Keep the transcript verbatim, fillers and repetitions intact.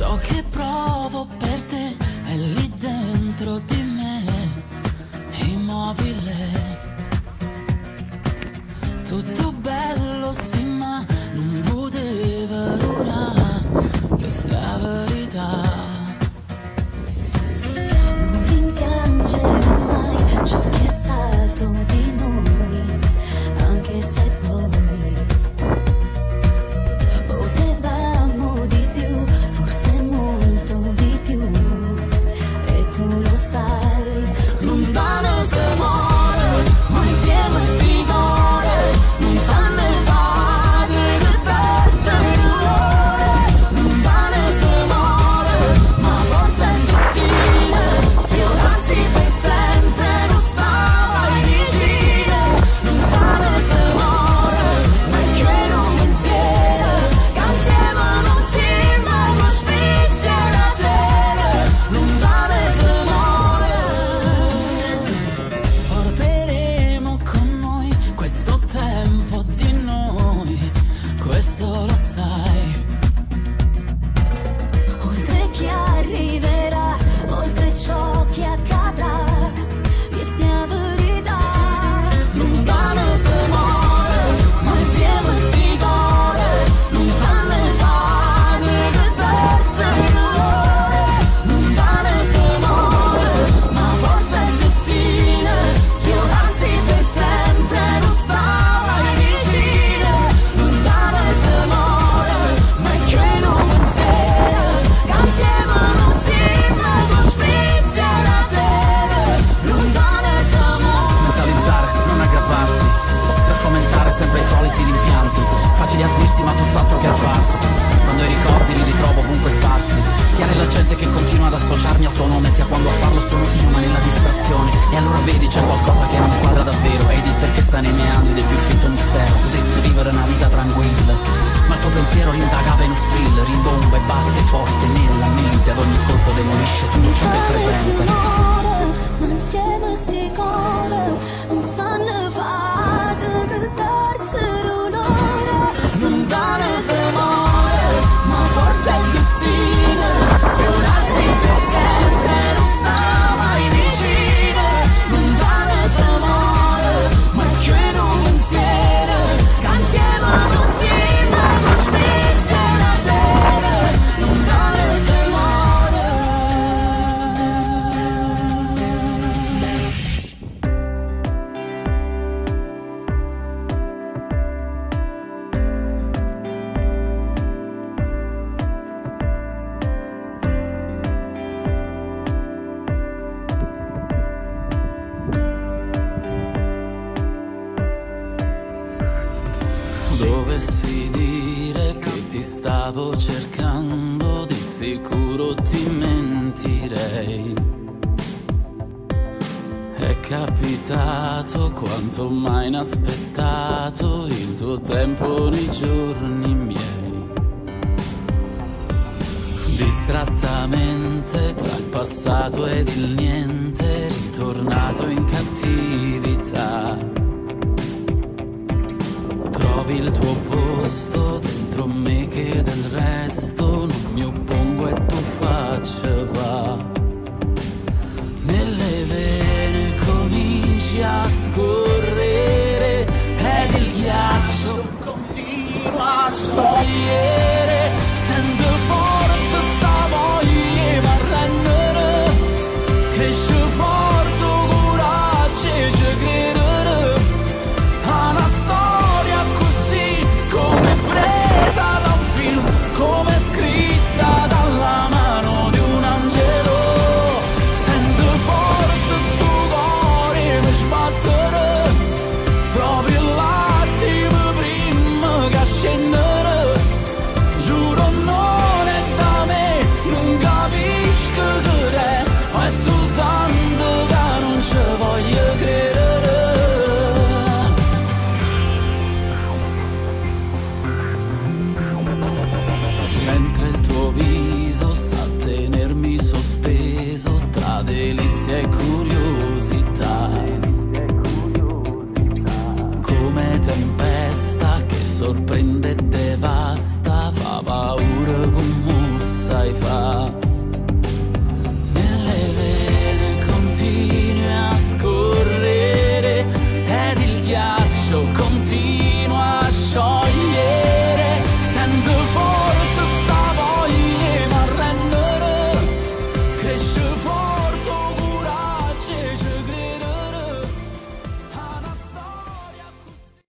Ciò che provo per te è lì dentro di me, immobile. Tutto bello sì, ma non poteva durare questa verità. Non rimpiangerò mai ciò che è stato di noi, anche se poi potevamo di più, forse molto di più, e tu lo sai. Lontano si muore, ma insieme sti cuore non sanno fare che verso il dolore. Lontano si muore, ma forse è destino, sfiorarsi per sempre non stava vicino. Lontano si muore, ma è che non pensiero, che insieme non si muove spizia la sera. Lontano si muore. Porteremo con noi questo tempo di noi, questo lo sai. Oltre chi arriverà, oltre ciò che accadrà, questa è la verità. Lontano si muore, ma insieme sti cuore non sanno fare che verso il dolore. Lontano si muore, ma forse è destino, sfiorarsi per sempre non stava vicino. Lontano si muore, ma è che non pensiero, che insieme non si muove spizia la sera. Lontano si muore. Mentalizzare, non aggrapparsi, per fomentare sempre i soliti rimpianti, facili a dirsi ma tutt'altro che a farsi. Quando i ricordi li ritrovo ovunque sparsi, sia nella gente che continua ad associarmi al tuo nome, sia quando a farlo sono io ma nella distrazione. E allora vedi c'è qualcosa che non quadra davvero, ed il perché sta nei meandri del più finto mistero. Potessi vivere una vita tranquilla, ma il tuo pensiero rindagava in un strill, rimbomba e batte forte nella mente, ad ogni colpo demolisce tutto ciò che è presente. Ma insieme sti cuore non sanno fare che darsi l'onore. Lontano si muore, ma forse è destino, sfiorarsi per sempre non stava vicino. Lontano si muore, ma è che non pensiero, che insieme non si muove spizia la sera. Lontano si muore. Dovessi dire che ti stavo cercando, di sicuro ti mentirei. È capitato quanto mai inaspettato il tuo tempo nei giorni miei. Distrattamente tra il passato ed il niente, ritornato in cattività. Trovi il tuo posto dentro me che del resto non mi oppongo e tu faccia va. Nelle vene cominci a scorrere ed il ghiaccio continua a sciogliere. Sento forte sta voglia ma rendere, cresce forte coraggio e ci credere a una storia così come presa da un film, come scritta dalla mano di un angelo. Sento forte sto cuore che sbattere, proprio l'attimo prima che scendere. Giuro non è da me, non capisco che è, ma è soltanto che non ci voglio credere. Mentre il tuo viso sa tenermi sospeso tra delizia e curiosità, come tempesta che sorprende e devasta, fa paura come sai fa. continua a sciogliere.